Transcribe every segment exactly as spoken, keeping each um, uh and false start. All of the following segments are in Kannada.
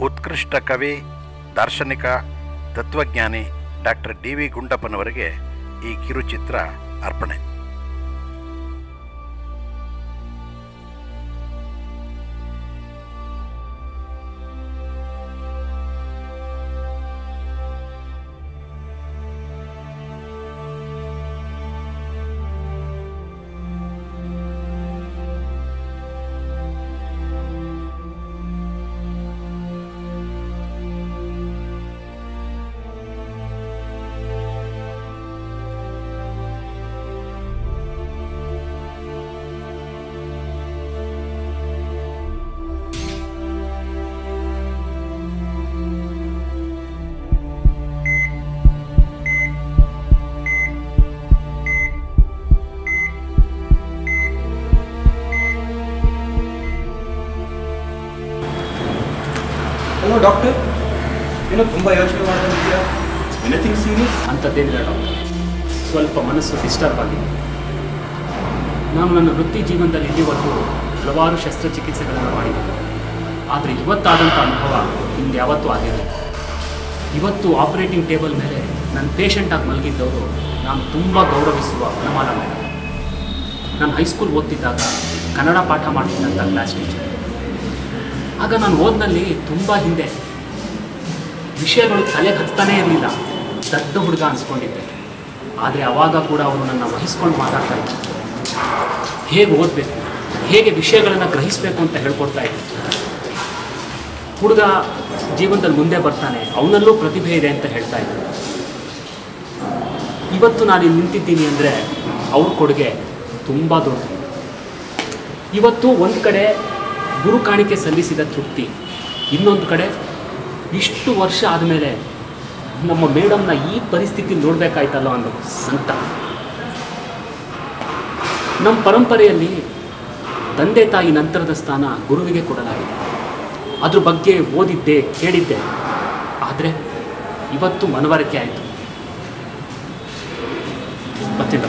ಉತ್ಕೃಷ್ಟ ಕವಿ, ದಾರ್ಶನಿಕ, ತತ್ವಜ್ಞಾನಿ ಡಾಕ್ಟರ್ ಡಿ ವಿ ಗುಂಡಪ್ಪನವರಿಗೆ ಈ ಕಿರುಚಿತ್ರ ಅರ್ಪಣೆ. ಹಲೋ ಡಾಕ್ಟರ್, ಏನೋ ತುಂಬ ಯೋಚನೆ ಮಾಡ್ತಿದ್ದೀರಾ? Anything serious? ಅಂಥದ್ದೇನಿಲ್ಲ ಡಾಕ್ಟರ್, ಸ್ವಲ್ಪ ಮನಸ್ಸು ಡಿಸ್ಟರ್ಬ್ ಆಗಿದೆ. ನಾನು ನನ್ನ ವೃತ್ತಿ ಜೀವನದಲ್ಲಿ ಇಲ್ಲಿವರೆಗೂ ಹಲವಾರು ಶಸ್ತ್ರಚಿಕಿತ್ಸೆಗಳನ್ನು ಮಾಡಿದ್ದೇನೆ. ಆದರೆ ಇವತ್ತಾದಂಥ ಅನುಭವ ನಿಮ್ಗೆ ಯಾವತ್ತೂ ಆಗಿರಲಿಲ್ಲ. ಇವತ್ತು ಆಪರೇಟಿಂಗ್ ಟೇಬಲ್ ಮೇಲೆ ನನ್ನ ಪೇಷಂಟಾಗಿ ಮಲಗಿದ್ದವರು ನಾನು ತುಂಬ ಗೌರವಿಸುವ ವನಮಾಲ ಮೇಲೆ. ನಾನು ಹೈಸ್ಕೂಲ್ ಓದ್ತಿದ್ದಾಗ ಕನ್ನಡ ಪಾಠ ಮಾಡ್ತಿದ್ದಂಥ ಕ್ಲಾಸ್ ಟೀಚರ್. ಆಗ ನಾನು ಓದಿನಲ್ಲಿ ತುಂಬ ಹಿಂದೆ ವಿಷಯಗಳು ತಲೆಗೆ ಹತ್ತಾನೇ ಇರಲಿಲ್ಲ, ದೊಡ್ಡ ಹುಡುಗ ಅನ್ಸ್ಕೊಂಡಿದ್ದೆ. ಆದರೆ ಆವಾಗ ಕೂಡ ಅವರು ನನ್ನ ವಹಿಸ್ಕೊಂಡು ಮಾತಾಡ್ತಾ ಇದ್ದರು. ಹೇಗೆ ಓದಬೇಕು, ಹೇಗೆ ವಿಷಯಗಳನ್ನು ಗ್ರಹಿಸಬೇಕು ಅಂತ ಹೇಳ್ಕೊಡ್ತಾ ಇದ್ದರು. ಹುಡುಗ ಜೀವನದಲ್ಲಿ ಮುಂದೆ ಬರ್ತಾನೆ, ಅವನಲ್ಲೂ ಪ್ರತಿಭೆ ಇದೆ ಅಂತ ಹೇಳ್ತಾ ಇದ್ದರು. ಇವತ್ತು ನಾನು ಇಲ್ಲಿ ನಿಂತಿದ್ದೀನಿ ಅಂದರೆ ಅವ್ರ ಕೊಡುಗೆ ತುಂಬ ದೊಡ್ಡದು. ಇವತ್ತು ಒಂದು ಕಡೆ ಗುರು ಕಾಣಿಕೆ ಸಲ್ಲಿಸಿದ ತೃಪ್ತಿ, ಇನ್ನೊಂದು ಕಡೆ ಇಷ್ಟು ವರ್ಷ ಆದಮೇಲೆ ನಮ್ಮ ಮೇಡಮ್ನ ಈ ಪರಿಸ್ಥಿತಿ ನೋಡಬೇಕಾಯ್ತಲ್ಲ ಅನ್ನೋ ಸಂಕಟ. ನಮ್ಮ ಪರಂಪರೆಯಲ್ಲಿ ತಂದೆ ತಾಯಿ ನಂತರದ ಸ್ಥಾನ ಗುರುವಿಗೆ ಕೊಡಲಾಗಿದೆ. ಅದ್ರ ಬಗ್ಗೆ ಓದಿದ್ದೆ, ಕೇಳಿದ್ದೆ. ಆದರೆ ಇವತ್ತು ಮನವರಿಕೆ ಆಯಿತು. ಗೊತ್ತಿಲ್ಲ.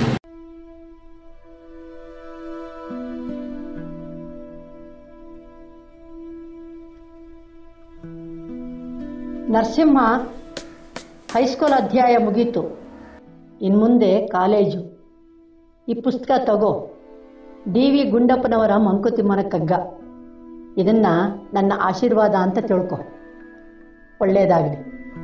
ನರಸಿಂಹ ಹೈಸ್ಕೂಲ್ ಅಧ್ಯಾಯ ಮುಗೀತು, ಇನ್ನು ಮುಂದೆ ಕಾಲೇಜು. ಈ ಪುಸ್ತಕ ತಗೋ, ಡಿ ವಿ ಗುಂಡಪ್ಪನವರ ಮಂಕುತಿಮ್ಮನ ಕಗ್ಗ. ಇದನ್ನು ನನ್ನ ಆಶೀರ್ವಾದ ಅಂತ ತಿಳ್ಕೊ. ಒಳ್ಳೆಯದಾಗಲಿ.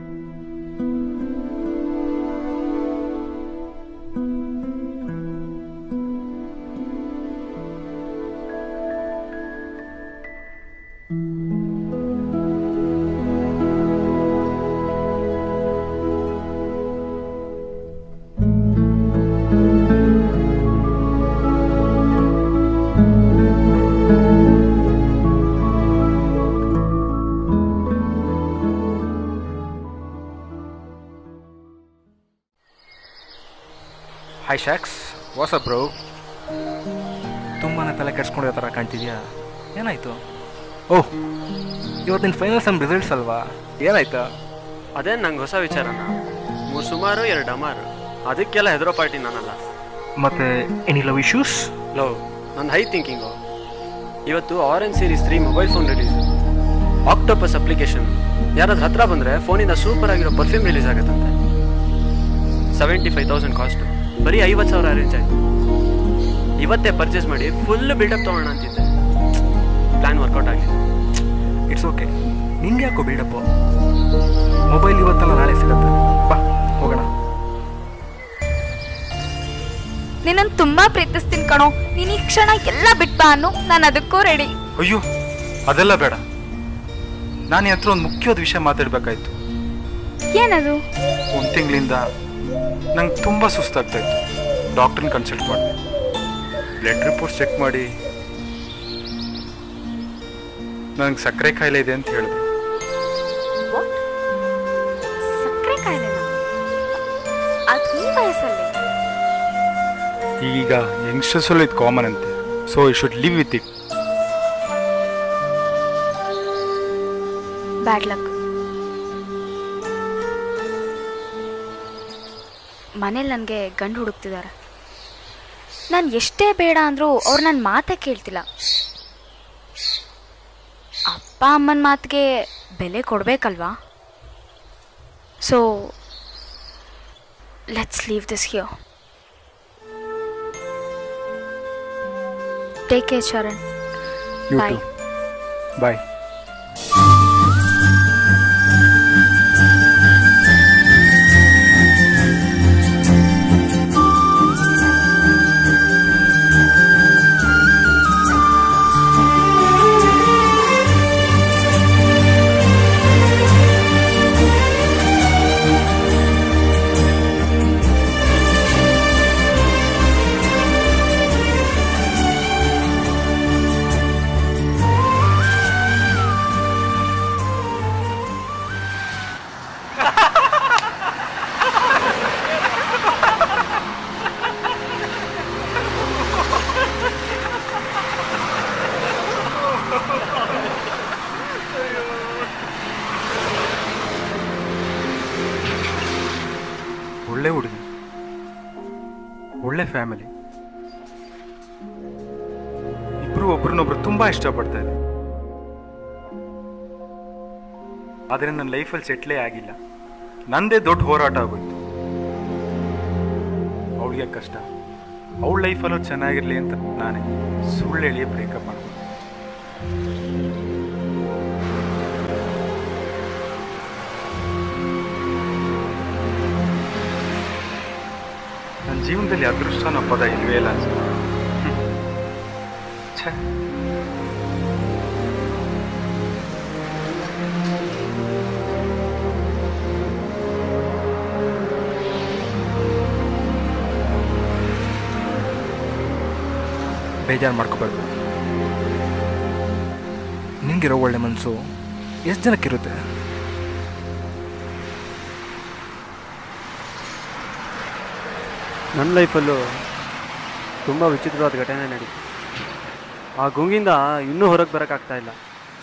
ಹಾಯ್ ಶಾಕ್ಸ್, ವಾಟ್ಸ್ ಅಪ್ ಬ್ರೋ? ತುಂಬಾ ತಲೆ ಕೆಡ್ಸ್ಕೊಂಡಿರೋ ಥರ ಕಾಣ್ತಿದ್ಯಾ, ಏನಾಯಿತು? ಓಹ್, ಇವತ್ತಿನ ಫೈನಲ್ ಸಮ್ ರಿಸಲ್ಟ್ಸ್ ಅಲ್ವಾ, ಏನಾಯ್ತು? ಅದೇನು ನಂಗೆ ಹೊಸ ವಿಚಾರನ? ಮೂರು ಸುಮಾರು ಎರಡು ಅಮಾರು, ಅದಕ್ಕೆಲ್ಲ ಹೆದರೋ ಪಾರ್ಟಿ ನಾನಲ್ಲ. ಮತ್ತೆ ಎನಿ ಲವ್ ಇಶ್ಯೂಸ್? ಲವ್ ನನ್ನ ಹೈ ಥಿಂಕಿಂಗು. ಇವತ್ತು orange series three mobile phone release. Octopus application ಯಾರಾದ್ರೂ ಹತ್ರ ಬಂದರೆ ಫೋನಿಂದ ಸೂಪರ್ ಆಗಿರೋ ಪರ್ಫ್ಯೂಮ್ ರಿಲೀಸ್ ಆಗುತ್ತಂತೆ. ಸೆವೆಂಟಿ ಫೈವ್ ತೌಸಂಡ್ ಕಾಸ್ಟು, ಬರೀ ಐವತ್ತು ಸಾವಿರ ಅರೇಂಜ್ ಆಯಿತು. ಇವತ್ತೇ ಪರ್ಚೇಸ್ ಮಾಡಿ ಫುಲ್ ಬಿಲ್ಡಪ್ ತೊಗೊಳ್ಳೋಣ ಅಂತಿದ್ದೆ. ಪ್ಲ್ಯಾನ್ ವರ್ಕೌಟ್ ಆಗಿದೆ. ಇಟ್ಸ್ ಓಕೆ, ನಿಂಗೆ ಯಾಕೋ ಬಿಲ್ಡಪ್ಪು? ಮೊಬೈಲ್ ಇವತ್ತಲ್ಲ ನಾಳೆ ಸಿಗುತ್ತೆ, ಬಾ ಹೋಗೋಣ. ನಿನ್ನನ್ನು ತುಂಬಾ ಪ್ರೀತಿಸ್ತೀನಿ ಕಣೋ. ನೀನು ಈ ಕ್ಷಣ ಎಲ್ಲ ಬಿಟ್ಬಾ ಅನ್ನು, ನಾನು ಅದಕ್ಕೂ ರೆಡಿ. ಅಯ್ಯೋ, ಅದೆಲ್ಲ ಬೇಡ. ನಾನು ಹತ್ರ ಒಂದು ಮುಖ್ಯವಾದ ವಿಷಯ ಮಾತಾಡಬೇಕಾಯ್ತು. ಏನದು? ಒಂದು ತಿಂಗಳಿಂದ ನಂಗೆ ತುಂಬ ಸುಸ್ತಾಗ್ತಾ ಇತ್ತು. ಡಾಕ್ಟ್ರನ್ನ ಕನ್ಸಲ್ಟ್ ಮಾಡಿದೆ. ಬ್ಲಡ್ ರಿಪೋರ್ಟ್ಸ್ ಚೆಕ್ ಮಾಡಿ ನನಗೆ ಸಕ್ಕರೆ ಕಾಯಿಲೆ ಇದೆ ಅಂತ ಹೇಳಿದ್ರು. ಸಕ್ಕರೆ ಕಾಯಿಲೆ? ಅದು ಈ ವಯಸ್ಸಲ್ಲಿ? ಈಗ ಯಂಗ್ಸ್ಟರ್ಸಲ್ಲೂ ಇದು ಕಾಮನ್ ಅಂತೆ. So you should live with it. Bad luck. ಮನೇಲಿ ನನಗೆ ಗಂಡು ಹುಡುಕ್ತಿದ್ದಾರೆ. ನಾನು ಎಷ್ಟೇ ಬೇಡ ಅಂದರೂ ಅವ್ರು ನನ್ನ ಮಾತೇ ಕೇಳ್ತಿಲ್ಲ. ಅಪ್ಪ ಅಮ್ಮನ ಮಾತಿಗೆ ಬೆಲೆ ಕೊಡಬೇಕಲ್ವಾ? So let's leave this here. Take care Sharan. Bye. Bye. ಒಳ್ಳೆ ಹುಡುಗಿ, ಒಳ್ಳೆ ಫ್ಯಾಮಿಲಿ, ಇಬ್ರು ಒಬ್ರನ್ನೊಬ್ರು ತುಂಬಾ ಇಷ್ಟಪಡ್ತಾ ಇದ್ದಾರೆ. ಆದರೆ ನನ್ನ ಲೈಫಲ್ಲಿ ಸೆಟ್ಲೇ ಆಗಿಲ್ಲ. ನಂದೇ ದೊಡ್ಡ ಹೋರಾಟ ಆಗೋಯ್ತು. ಅವಳಿಗೆ ಕಷ್ಟ, ಅವಳ ಲೈಫಲ್ಲೂ ಚೆನ್ನಾಗಿರ್ಲಿ ಅಂತ ನಾನೇ ಸುಳ್ಳು ಹೇಳಿಯೇ ಬ್ರೇಕಪ್ ಮಾಡ್ತೀನಿ. ನನ್ನ ಜೀವನದಲ್ಲಿ ಅದೃಷ್ಟ ಅನ್ನೋ ಪದ ಇಲ್ವೇ ಇಲ್ಲ ಅನ್ಸುತ್ತೆ. ಛೇ, ಬೇಜಾರು ಮಾಡ್ಕೋಬಾರ್ದು. ನಿಂಗಿರೋ ಒಳ್ಳೆ ಮನಸ್ಸು ಎಷ್ಟು ಜನಕ್ಕಿರುತ್ತೆ? ನನ್ನ ಲೈಫಲ್ಲೂ ತುಂಬ ವಿಚಿತ್ರವಾದ ಘಟನೆ ನಡೀತು. ಆ ಗುಂಗಿಂದ ಇನ್ನೂ ಹೊರಗೆ ಬರೋಕ್ಕಾಗ್ತಾ ಇಲ್ಲ.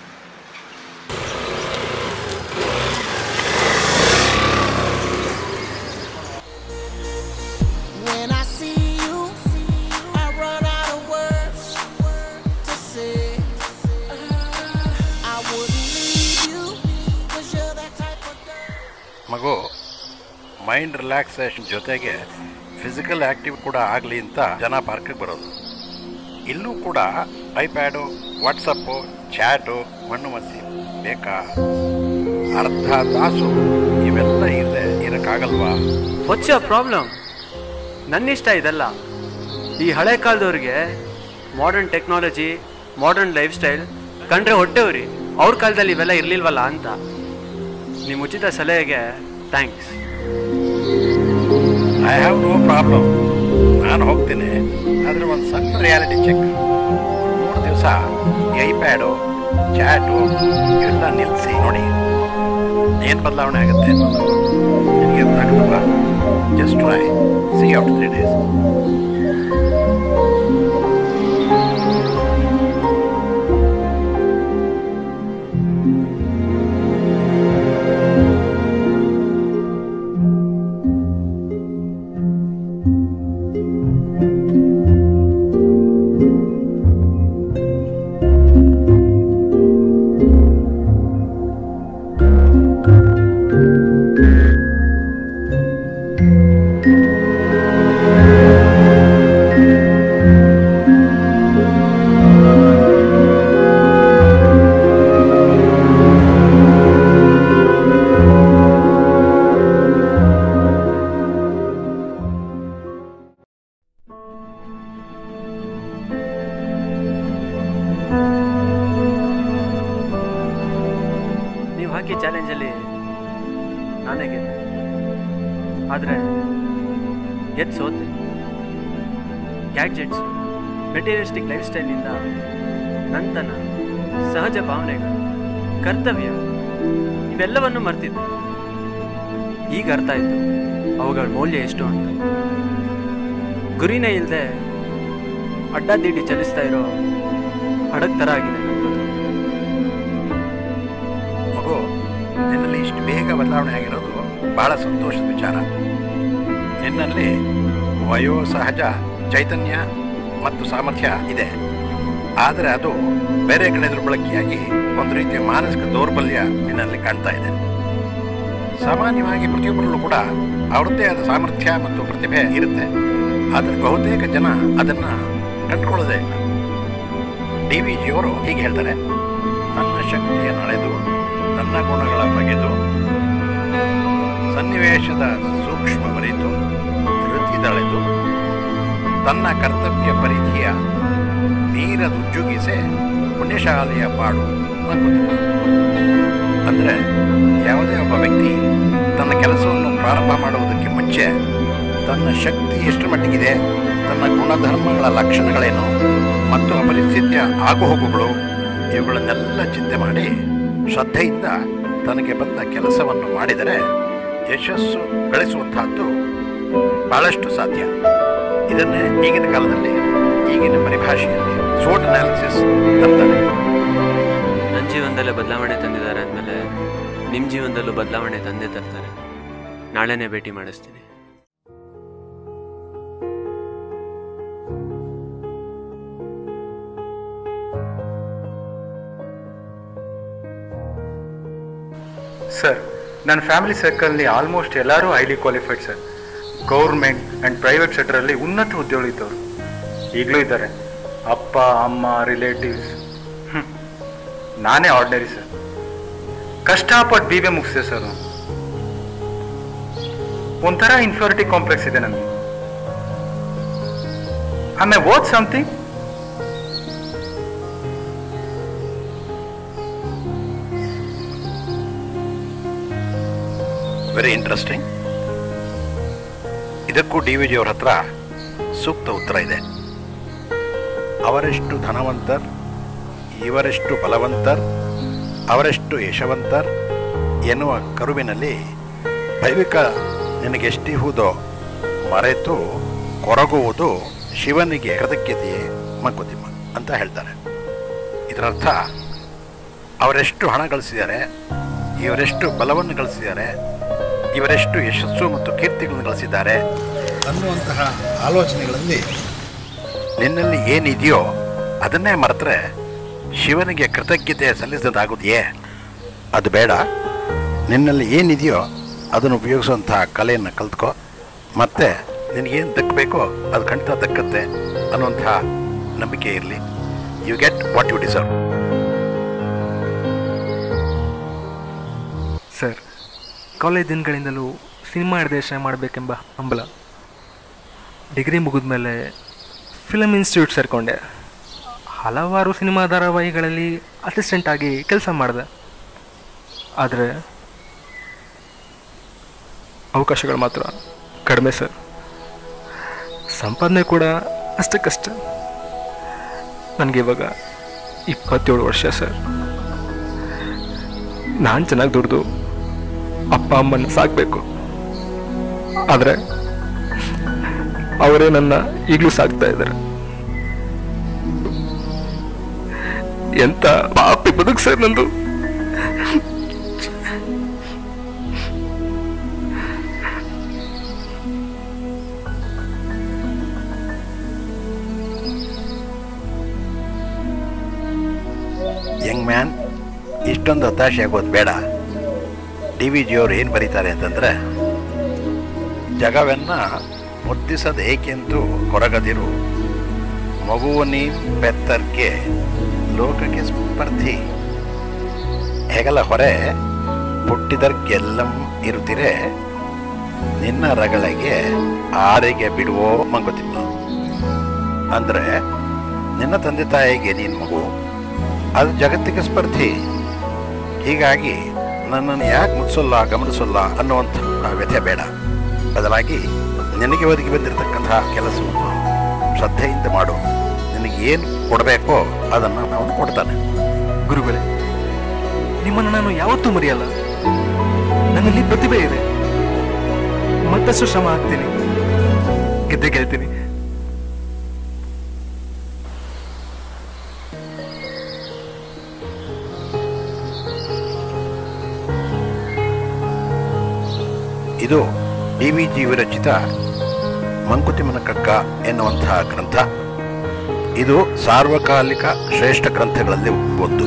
ಮಗು ಮೈಂಡ್ ರಿಲ್ಯಾಕ್ಸೇಷನ್ ಜೊತೆಗೆ ಫಿಸಿಕಲ್ ಆ್ಯಕ್ಟಿವ್ ಕೂಡ ಆಗಲಿ ಅಂತ ಜನ ಪಾರ್ಕಿಗೆ ಬರೋದು. ಇಲ್ಲೂ ಕೂಡ ಐಪ್ಯಾಡು, ವಾಟ್ಸಪ್ಪು, ಚಾಟು, ಮಣ್ಣು ಮಸಿ ಬೇಕಾ? ಅರ್ಧ ತಾಸು ಇವೆಲ್ಲ ಇದೆ ಇರೋಕ್ಕಾಗಲ್ವಾ? What's your problem? ನನ್ನಿಷ್ಟ ಇದೆಲ್ಲ. ಈ ಹಳೆ ಕಾಲದವ್ರಿಗೆ modern technology, modern lifestyle ಕಂಡ್ರೆ ಹೊಟ್ಟೆವ್ರಿ. ಅವ್ರ ಕಾಲದಲ್ಲಿ ಇವೆಲ್ಲ ಇರಲಿಲ್ವಲ್ಲ ಅಂತ. ನಿಮ್ಮ ಉಚಿತ ಸಲಹೆಗೆ thanks. I have no problem. ನಾನು ಹೋಗ್ತೀನಿ. ಆದರೆ ಒಂದು ಸಣ್ಣ ರಿಯಾಲಿಟಿ ಚೆಕ್. ಮೂರು ದಿವಸ ಐಪ್ಯಾಡು, ಚಾಟು ಇವೆಲ್ಲ ನಿಲ್ಲಿಸಿ ನೋಡಿ, ಏನು ಬದಲಾವಣೆ ಆಗುತ್ತೆ ಅನ್ನೋದು ನಿಮಗೆ ಗೊತ್ತಾಗುತ್ತಲ್ಲ. Just try, see after three days. ಚಾಲೆಂಜಲ್ಲಿ ನಾನೇ ಗೆದ್ದೆ. ಆದರೆ ಗೆದ್ದು ಸೋತೆ. ಗ್ಯಾಡ್ಜೆಟ್ಸ್, ಮೆಟೀರಿಯಲಿಸ್ಟಿಕ್ ಲೈಫ್ ಸ್ಟೈಲಿಂದ ನಂತನ, ಸಹಜ ಭಾವನೆಗಳು, ಕರ್ತವ್ಯ ಇವೆಲ್ಲವನ್ನು ಮರ್ತಿದ್ದೆ. ಈಗ ಅರ್ಥ ಆಯಿತು ಅವುಗಳ ಮೌಲ್ಯ ಎಷ್ಟು ಅಂತ. ಗುರಿನೇ ಇಲ್ಲದೆ ಅಡ್ಡಾದಿಡ್ಡಿ ಚಲಿಸ್ತಾ ಇರೋ ಹಡಗ್ ಥರ ಆಗಿದೆ ಮಗು. ನಿನ್ನಲ್ಲಿ ಇಷ್ಟು ಬೇಗ ಬದಲಾವಣೆ ಆಗಿರೋದು ಬಹಳ ಸಂತೋಷದ ವಿಚಾರ. ನಿನ್ನಲ್ಲಿ ವಯೋಸಹಜ ಚೈತನ್ಯ ಮತ್ತು ಸಾಮರ್ಥ್ಯ ಇದೆ. ಆದರೆ ಅದು ಬೇರೆ ಕಡೆ ದುರ್ಬಳಕೆಯಾಗಿ ಒಂದು ರೀತಿಯ ಮಾನಸಿಕ ದೌರ್ಬಲ್ಯ ನಿನ್ನಲ್ಲಿ ಕಾಣ್ತಾ ಇದೆ. ಸಾಮಾನ್ಯವಾಗಿ ಪ್ರತಿಯೊಬ್ಬರಲ್ಲೂ ಕೂಡ ಅವರದ್ದೇ ಆದ ಸಾಮರ್ಥ್ಯ ಮತ್ತು ಪ್ರತಿಭೆ ಇರುತ್ತೆ, ಆದರೆ ಬಹುತೇಕ ಜನ ಅದನ್ನ ಕಂಡುಕೊಳ್ಳೋದೇ ಇಲ್ಲ. ಡಿ ವಿ ಜಿಯವರು ಹೀಗೆ ಹೇಳ್ತಾರೆ, ನನ್ನ ಶಕ್ತಿಯನ್ನು ಅಳೆದು ನನ್ನ ಗುಣಗಳ ಬಗೆದು ಸನ್ನಿವೇಶದ ಸೂಕ್ಷ್ಮ ಬರಿತು ಧೃತಿದಳೆದು ತನ್ನ ಕರ್ತವ್ಯ ಪರಿಧಿಯ ನೀರದುಜ್ಜುಗಿಸೆ ಪುಣ್ಯಶಾಲಿಯ ಪಾಡು ಮಂಕುತಿಮ್ಮ. ಅಂದರೆ ಯಾವುದೇ ಒಬ್ಬ ವ್ಯಕ್ತಿ ತನ್ನ ಕೆಲಸವನ್ನು ಪ್ರಾರಂಭ ಮಾಡುವುದಕ್ಕೆ ಮುಂಚೆ ತನ್ನ ಶಕ್ತಿ ಎಷ್ಟು ಮಟ್ಟಿಗಿದೆ, ತನ್ನ ಗುಣಧರ್ಮಗಳ ಲಕ್ಷಣಗಳೇನು ಮತ್ತು ಆ ಪರಿಸ್ಥಿತಿಯ ಆಗುಹೋಗುಗಳು ಇವುಗಳನ್ನೆಲ್ಲ ಚಿಂತೆ ಮಾಡಿ ಶ್ರದ್ಧೆಯಿಂದ ತನಗೆ ಬಂದ ಕೆಲಸವನ್ನು ಮಾಡಿದರೆ ಯಶಸ್ಸು ಗಳಿಸುವಂತಹದ್ದು ಬಹಳಷ್ಟು ಸಾಧ್ಯ. ಇದನ್ನೇ ಈಗಿನ ಕಾಲದಲ್ಲಿ ಈಗಿನ ಪರಿಭಾಷೆಯಲ್ಲಿ ಸ್ವೋಟ್ ಅನಾಲಿಸಿಸ್ ಅಂತಾರೆ. ನನ್ನ ಜೀವನದಲ್ಲೇ ಬದಲಾವಣೆ ತಂದಿದ್ದಾರೆ ಅಂದಮೇಲೆ ನಿಮ್ಮ ಜೀವನದಲ್ಲೂ ಬದಲಾವಣೆ ತಂದೆ ತರ್ತಾರೆ. ನಾಳೆನೇ ಭೇಟಿ ಮಾಡಿಸ್ತೀನಿ. ಸರ್, ನನ್ನ ಫ್ಯಾಮಿಲಿ ಸರ್ಕಲ್ನಿ ಆಲ್ಮೋಸ್ಟ್ ಎಲ್ಲರೂ highly qualified sir. Government and private ಸೆಕ್ಟರಲ್ಲಿ ಉನ್ನತ ಉದ್ಯೋಗ ಇದ್ದವರು ಈಗಲೂ ಇದ್ದಾರೆ. ಅಪ್ಪ ಅಮ್ಮ ರಿಲೇಟಿವ್ಸ್. ಹ್ಞೂ ನಾನೇ ಆರ್ಡಿನರಿ ಸರ್. ಕಷ್ಟಪಟ್ಟು ಬಿ ಬಿ ಮುಗಿಸಿದೆ ಸರ್. ಒಂಥರ ಇನ್ಫ್ಯೂರಿಟಿ ಕಾಂಪ್ಲೆಕ್ಸ್ ಇದೆ ನನಗೆ. ಆಮೇಲೆ ವಾಟ್ ಸಮಥಿಂಗ್ ವೆರಿ ಇಂಟ್ರೆಸ್ಟಿಂಗ್. ಇದಕ್ಕೂ ಡಿ ವಿ ಜಿಯವರ ಹತ್ರ ಸೂಕ್ತ ಉತ್ತರ ಇದೆ. ಅವರೆಷ್ಟು ಧನವಂತರ್, ಇವರೆಷ್ಟು ಬಲವಂತರ್, ಅವರೆಷ್ಟು ಯಶವಂತರ್ ಎನ್ನುವ ಕರುವಿನಲ್ಲಿ ದೈವಿಕ ನಿನಗೆಷ್ಟಿಹುದೋ ಮರೆತು ಕೊರಗುವುದು ಶಿವನಿಗೆ ಕೃತಜ್ಞತೆಯೇ ಮಂಕುತಿಮ್ಮ ಅಂತ ಹೇಳ್ತಾರೆ. ಇದರರ್ಥ ಅವರೆಷ್ಟು ಹಣ ಗಳಿಸಿದ್ದಾರೆ, ಇವರೆಷ್ಟು ಬಲವನ್ನು ಗಳಿಸಿದ್ದಾರೆ, ಇವರೆಷ್ಟು ಯಶಸ್ಸು ಮತ್ತು ಕೀರ್ತಿಗಳನ್ನು ಗಳಿಸಿದ್ದಾರೆ ಅನ್ನುವಂತಹ ಆಲೋಚನೆಗಳಲ್ಲಿ ನಿನ್ನಲ್ಲಿ ಏನಿದೆಯೋ ಅದನ್ನೇ ಮರೆತರೆ ಶಿವನಿಗೆ ಕೃತಜ್ಞತೆ ಸಲ್ಲಿಸೋದಾಗುವುದೆಯೇ? ಅದು ಬೇಡ. ನಿನ್ನಲ್ಲಿ ಏನಿದೆಯೋ ಅದನ್ನು ಉಪಯೋಗಿಸುವಂತಹ ಕಲೆಯನ್ನು ಕಲ್ತ್ಕೋ, ಮತ್ತು ನಿನಗೇನು ದಕ್ಕಬೇಕೋ ಅದು ಖಂಡಿತ ದಕ್ಕತ್ತೆ ಅನ್ನುವಂತಹ ನಂಬಿಕೆ ಇರಲಿ. You get what you deserve. Sir, college ದಿನಗಳಿಂದಲೂ ಸಿನಿಮಾ ನಿರ್ದೇಶನ ಮಾಡಬೇಕೆಂಬ ಹಂಬಲ. ಡಿಗ್ರಿ ಮುಗಿದ ಮೇಲೆ ಫಿಲಮ್ ಇನ್ಸ್ಟಿಟ್ಯೂಟ್ ಸೇರಿಕೊಂಡೆ. ಹಲವಾರು ಸಿನಿಮಾ ಧಾರಾವಾಹಿಗಳಲ್ಲಿ ಅಸಿಸ್ಟೆಂಟಾಗಿ ಕೆಲಸ ಮಾಡಿದೆ. ಆದರೆ ಅವಕಾಶಗಳು ಮಾತ್ರ ಕಡಿಮೆ ಸರ್. ಸಂಪಾದನೆ ಕೂಡ ಅಷ್ಟಕ್ಕಷ್ಟ. ನನಗೆ ಇವಾಗ ಇಪ್ಪತ್ತೇಳು ವರ್ಷ ಸರ್. ನಾನು ಚೆನ್ನಾಗಿ ದುಡ್ದು ಅಪ್ಪ ಅಮ್ಮನ ಸಾಕಬೇಕು, ಆದರೆ ಅವರೇ ನನ್ನ ಈಗಲೂ ಸಾಕ್ತಾ ಇದ್ದಾರೆ. ಎಂತ ಪಾಪಿ ಬದುಕು ಸರ್ ನಂದು. ಯಂಗ್ ಮ್ಯಾನ್, ಇಷ್ಟೊಂದು ಹತಾಶೆ ಆಗೋದು ಬೇಡ. ಡಿ ವಿ ಜಿಯವರು ಏನು ಬರೀತಾರೆ ಅಂತಂದರೆ, ಜಗವನ್ನು ಮುದ್ದಿಸದ ಏಕೆಂದು ಕೊರಗದಿರು, ಮಗುವನಿ ಬೆತ್ತರ್ಗೆ ಲೋಕಕ್ಕೆ ಸ್ಪರ್ಧಿ, ಹೆಗಲ ಹೊರೆ ಪುಟ್ಟಿದರ್ಗೆಲ್ಲಂ ಇರುತ್ತಿರೆ, ನಿನ್ನ ರಗಳಿಗೆ ಆರೆಗೆ ಬಿಡುವೋ ಮಂಕುತಿಮ್ಮ. ಅಂದರೆ ನಿನ್ನ ತಂದೆ ತಾಯಿಗೆ ನೀನು ಮಗು, ಅದು ಜಗತ್ತಿಗೆ ಸ್ಪರ್ಧಿ. ಹೀಗಾಗಿ ನನ್ನನ್ನು ಯಾಕೆ ಮುಗಿಸೋಲ್ಲ ಗಮನಿಸೋಲ್ಲ ಅನ್ನುವಂಥ ವ್ಯಥೆ ಬೇಡ. ಬದಲಾಗಿ ನಿನಗೆ ಒದಗಿ ಬಂದಿರತಕ್ಕಂತಹ ಕೆಲಸವನ್ನು ಶ್ರದ್ಧೆಯಿಂದ ಮಾಡು. ನಿನಗೆ ಏನು ಕೊಡಬೇಕೋ ಅದನ್ನು ಅವನು ಕೊಡ್ತಾನೆ. ಗುರುಗಳೇ, ನಿಮ್ಮನ್ನು ನಾನು ಯಾವತ್ತೂ ಮರೆಯಲ್ಲ. ನನ್ನಲ್ಲಿ ಪ್ರತಿಭೆ ಇದೆ. ಮತ್ತಷ್ಟು ಶ್ರಮ ಹಾಕ್ತೀನಿ, ಗೆದ್ದೆ ಗೆಲ್ತೀನಿ. ಇದು ಡಿ ವಿ ಜಿ ವಿರಚಿತ ಮಂಕುತಿಮ್ಮನ ಕಗ್ಗ ಎನ್ನುವಂತಹ ಗ್ರಂಥ. ಇದು ಸಾರ್ವಕಾಲಿಕ ಶ್ರೇಷ್ಠ ಗ್ರಂಥಗಳಲ್ಲಿ ಒಂದು.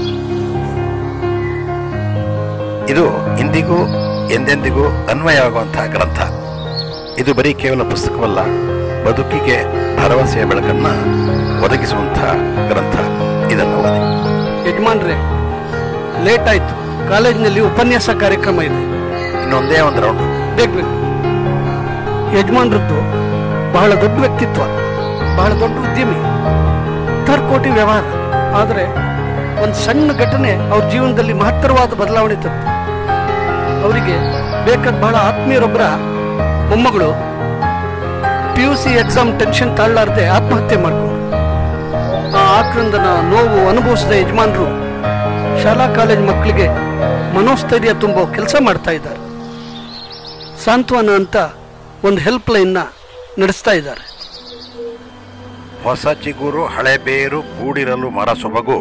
ಇದು ಇಂದಿಗೂ ಎಂದೆಂದಿಗೂ ಅನ್ವಯವಾಗುವಂತಹ ಗ್ರಂಥ. ಇದು ಬರೀ ಕೇವಲ ಪುಸ್ತಕವಲ್ಲ, ಬದುಕಿಗೆ ಭರವಸೆಯ ಬೆಳಕನ್ನು ಒದಗಿಸುವಂತಹ ಗ್ರಂಥ. ಇದನ್ನು ಓದಿ. ಯಜಮಾನ್ರೆ, ಲೇಟ್ ಆಯ್ತು. ಕಾಲೇಜಿನಲ್ಲಿ ಉಪನ್ಯಾಸ ಕಾರ್ಯಕ್ರಮ ಇದೆ. ಇನ್ನೊಂದೇ ಒಂದು ರೌಂಡ್ ಬೇಕು ಬೇಕು. ಯಜಮಾನ್ರದ್ದು ಬಹಳ ದೊಡ್ಡ ವ್ಯಕ್ತಿತ್ವ, ಬಹಳ ದೊಡ್ಡ ಉದ್ಯಮಿ, ಕೋಟಿ ವ್ಯವಹಾರ. ಆದರೆ ಒಂದು ಸಣ್ಣ ಘಟನೆ ಅವ್ರ ಜೀವನದಲ್ಲಿ ಮಹತ್ತರವಾದ ಬದಲಾವಣೆ ತಂತು. ಅವರಿಗೆ ಬೇಕಾದ ಬಹಳ ಆತ್ಮೀಯರೊಬ್ಬರ ಮೊಮ್ಮಗಳು P U C exam tension ತಾಳಲಾರದೆ ಆತ್ಮಹತ್ಯೆ ಮಾಡಿಕೊಂಡ್ರು. ಆ ಆಕ್ರಂದನ ನೋವು ಅನುಭವಿಸಿದ ಯಜಮಾನರು ಶಾಲಾ ಕಾಲೇಜ್ ಮಕ್ಕಳಿಗೆ ಮನೋಸ್ಥೈರ್ಯ ತುಂಬೋ ಕೆಲಸ ಮಾಡ್ತಾ ಇದ್ದಾರೆ. ಸಾಂತ್ವನ ಅಂತ ಒಂದು ಹೆಲ್ಪ್ ಲೈನ್ನ ನಡೆಸ್ತಾ ಇದ್ದಾರೆ. ಹೊಸ ಚಿಗುರು ಹಳೆ ಬೇರು ಕೂಡಿರಲು ಮರ ಸೊಬಗು,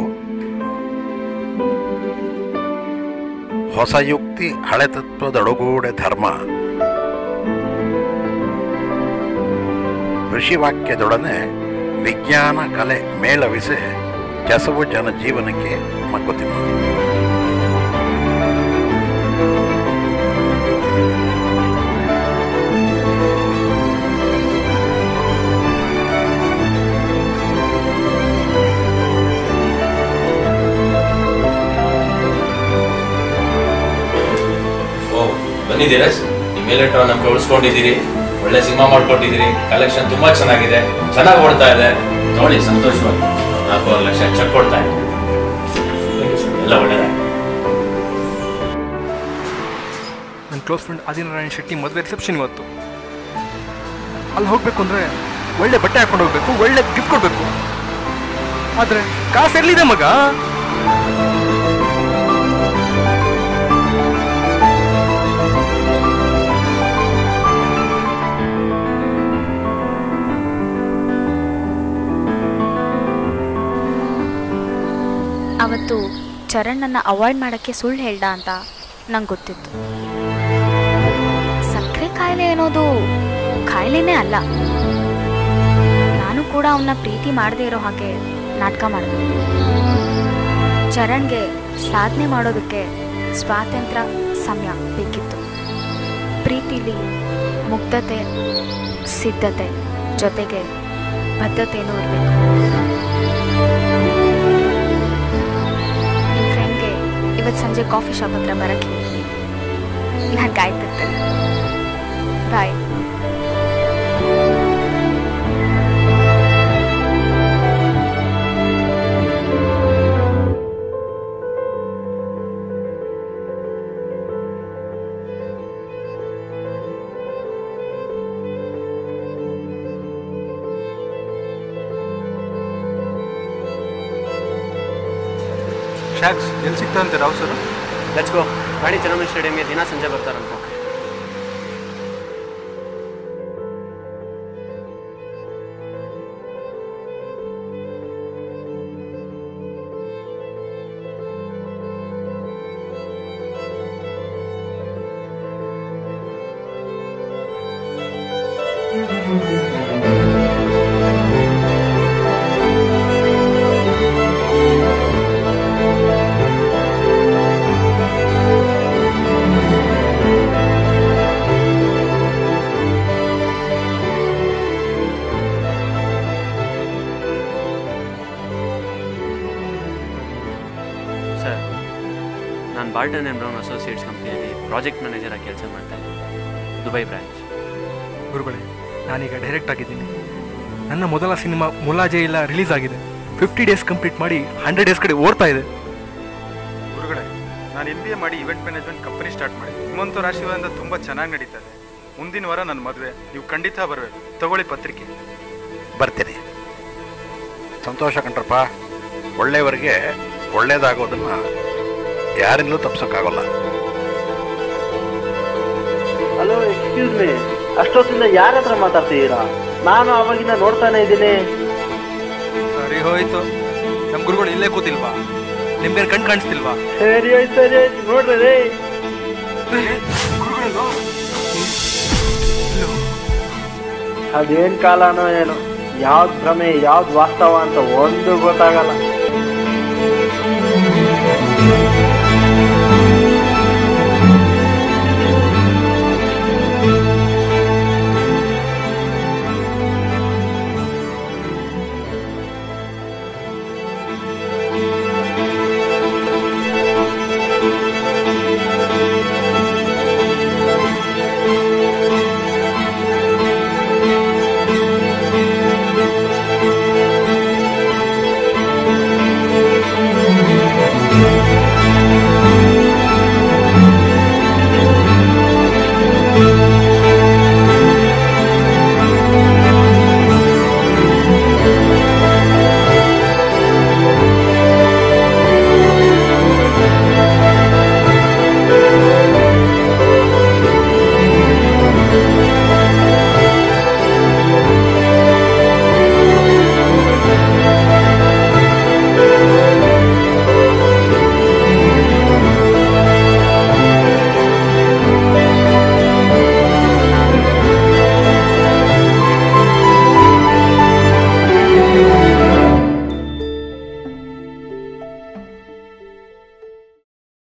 ಹೊಸ ಯುಕ್ತಿ ಹಳೆ ತತ್ವದೊಡಗೂಡೆ ಧರ್ಮ, ಋಷಿವಾಕ್ಯದೊಡನೆ ವಿಜ್ಞಾನ ಕಲೆ ಮೇಳವಿಸೆ ಕೆಸವು ಜನ ಜೀವನಕ್ಕೆ ಮಂಕುತಿಮ್ಮ. ಬಂದಿದ್ದೀರಾ? ನಿಮ್ಮ ಲೆಟರ್ ನಮ್ಗೆ ಉಳಿಸ್ಕೊಂಡಿದ್ದೀರಿ, ಒಳ್ಳೆ ಸಿನಿಮಾ ಮಾಡ್ಕೊಟ್ಟಿದ್ದೀರಿ, ಕಲೆಕ್ಷನ್ ತುಂಬಾ ಚೆನ್ನಾಗಿದೆ, ಚೆನ್ನಾಗಿ ಓಡ್ತಾ ಇದೆ. ನೋಡಿ ಸಂತೋಷವಾಗಿ ನಾಲ್ಕೂವರೆ ಲಕ್ಷ ಚೆಕ್ ಕೊಡ್ತಾ ಇದೆ. ಎಲ್ಲ ಒಳ್ಳೆಯದಾಗಿ. ನನ್ನ ಕ್ಲೋಸ್ ಫ್ರೆಂಡ್ ಆದಿನಾರಾಯಣ ಶೆಟ್ಟಿ ಮದುವೆ ರಿಸೆಪ್ಷನ್ ಇವತ್ತು. ಅಲ್ಲಿ ಹೋಗ್ಬೇಕು ಅಂದರೆ ಒಳ್ಳೆ ಬಟ್ಟೆ ಹಾಕೊಂಡು ಹೋಗ್ಬೇಕು, ಒಳ್ಳೆ ಗಿಫ್ಟ್ ಕೊಡಬೇಕು. ಆದರೆ ಕಾಸು ಎಲ್ಲಿದೆ ಮಗ? ಅವತ್ತು ಚರಣ್ ನನ್ನ ಅವಾಯ್ಡ್ ಮಾಡೋಕ್ಕೆ ಸುಳ್ಳು ಹೇಳ್ದ ಅಂತ ನಂಗೆ ಗೊತ್ತಿತ್ತು. ಸಕ್ಕರೆ ಕಾಯಿಲೆ ಅನ್ನೋದು ಕಾಯಿಲೆನೇ ಅಲ್ಲ. ನಾನು ಕೂಡ ಅವನ್ನ ಪ್ರೀತಿ ಮಾಡದೇ ಇರೋ ಹಾಗೆ ನಾಟಕ ಮಾಡಿದೆ. ಚರಣ್ಗೆ ಸಾಧನೆ ಮಾಡೋದಕ್ಕೆ ಸ್ವಾತಂತ್ರ್ಯ, ಸಮಯ ಬೇಕಿತ್ತು. ಪ್ರೀತಿಲಿ ಮುಗ್ಧತೆ, ಸಿದ್ಧತೆ ಜೊತೆಗೆ ಬದ್ಧತೆಯೂ ಇರಬೇಕು. ಇವತ್ತು ಸಂಜೆ ಕಾಫಿ ಶಾಪ್ ಹತ್ರ ಬರಕ್ಕೆ ನಾನು ಕಾಯ್ತಿರ್ತೇನೆ. ಬಾಯ್. ಶಾಕ್ಸ್ ಎಲ್ಲಿ ಸಿಗ್ತಾರಂತೆ ರಾವ್ ಸರ್? Let's go. ಗಾಡಿ ಚೆನ್ನಮ್ಮ ಸ್ಟೇಡಿಯಂಗೆ ದಿನ ಸಂಜೆ ಬರ್ತಾರಂತ. ಬಾಲ್ಟನ್ ಆ್ಯಂಡ್ ಬ್ರೌನ್ ಅಸೋಸಿಯೇಟ್ಸ್ ಕಂಪ್ನಿಯಲ್ಲಿ ಪ್ರಾಜೆಕ್ಟ್ ಮ್ಯಾನೇಜರ್ ಆಗಿ ಕೆಲಸ ಮಾಡ್ತಾ ಇದ್ದೀನಿ, ದುಬೈ ಬ್ರಾಂಚ್. ಗುರುಗಳೇ, ನಾನೀಗ ಡೈರೆಕ್ಟ್ ಆಗಿದ್ದೀನಿ. ನನ್ನ ಮೊದಲ ಸಿನಿಮಾ ಮುಲಾಜೆ ಇಲ್ಲ ರಿಲೀಸ್ ಆಗಿದೆ. ಫಿಫ್ಟಿ ಡೇಸ್ ಕಂಪ್ಲೀಟ್ ಮಾಡಿ ಹಂಡ್ರೆಡ್ ಡೇಸ್ ಕಡೆ ಓಡ್ತಾ ಇದೆ. ಗುರುಗಳೇ, ನಾನು ಎಂ ಬಿ ಎ ಮಾಡಿ ಇವೆಂಟ್ ಮ್ಯಾನೇಜ್ಮೆಂಟ್ ಕಂಪನಿ ಸ್ಟಾರ್ಟ್ ಮಾಡಿ ನಿಮ್ಮಂಥವ್ರ ಆಶೀರ್ವಾದದಿಂದ ತುಂಬ ಚೆನ್ನಾಗಿ ನಡೀತಾ ಇದೆ. ಮುಂದಿನ ವಾರ ನನ್ನ ಮದುವೆ, ನೀವು ಖಂಡಿತ ಬರಬೇಕು. ತಗೊಳ್ಳಿ ಪತ್ರಿಕೆ. ಬರ್ತೀನಿ. ಸಂತೋಷ ಕಂಡ್ರಪ್ಪ. ಒಳ್ಳೆಯವರಿಗೆ ಒಳ್ಳೇದಾಗೋದನ್ನು ಯಾರಿಂದಲೂ ತಪ್ಪಿಸೋಕ್ಕಾಗಲ್ಲ. ಹಲೋ, ಎಕ್ಸ್ಕ್ಯೂಸ್ ಮೀ, ಅಷ್ಟೊತ್ತಿಂದ ಯಾರ ಹತ್ರ ಮಾತಾಡ್ತಿದ್ದೀರಾ? ನಾನು ಅವಾಗಿಂದ ನೋಡ್ತಾನೆ ಇದ್ದೀನಿ. ಸರಿ ಹೋಯ್ತು. ನಮ್ಮ ಗುರುಗಳು ಇಲ್ಲೇ ಕೂತಿಲ್ವಾ? ನಿಮ್ಗೆ ಕಣ್ ಕಾಣಿಸ್ತಿಲ್ವಾ? ಸರಿ ಆಯ್ತು, ಸರಿ ಆಯ್ತು, ನೋಡ್ರಿ. ಅದೇನ್ ಕಾಲನೋ ಏನೋ, ಯಾವ್ದು ಭ್ರಮೆ ಯಾವ್ದು ವಾಸ್ತವ ಅಂತ ಒಂದು ಗೊತ್ತಾಗಲ್ಲ.